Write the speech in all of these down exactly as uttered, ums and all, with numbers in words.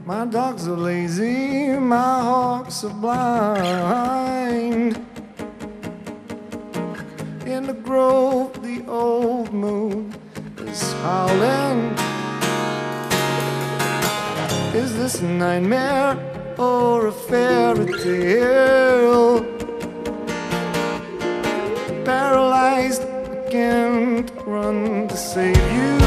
My dogs are lazy, my hawks are blind. In the grove, the old moon is howling. Is this a nightmare or a fairy tale? Paralyzed, I can't run to save you.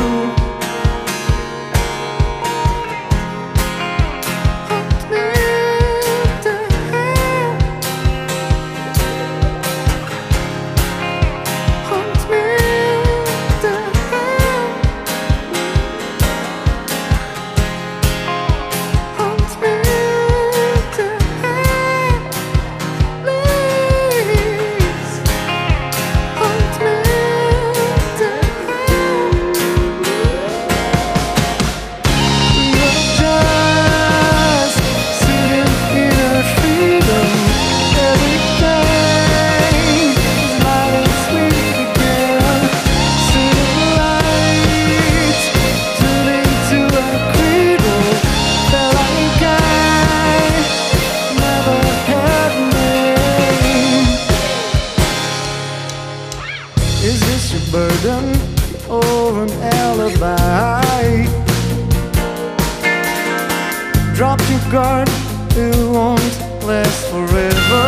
Drop your guard, it won't last forever.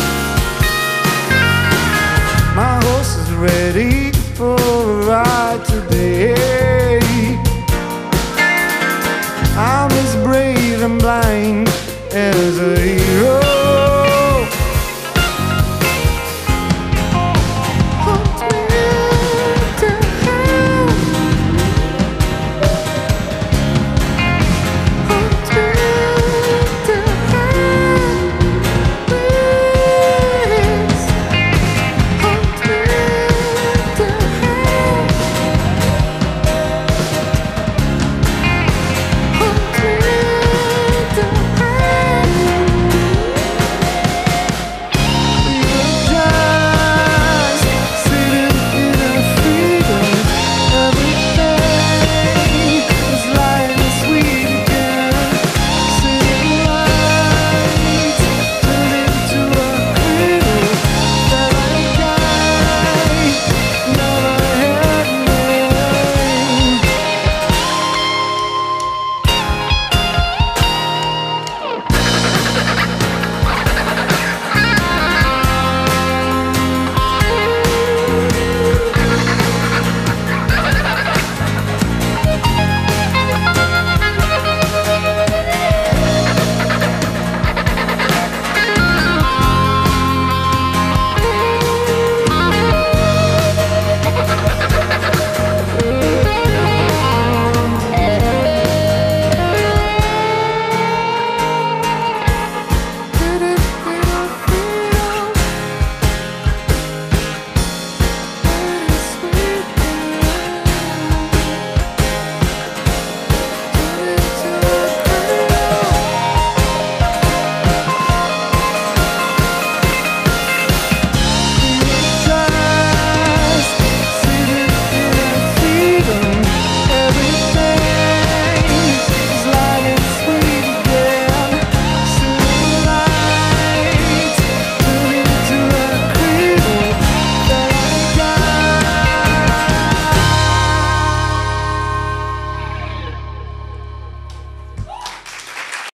My horse is ready for a ride to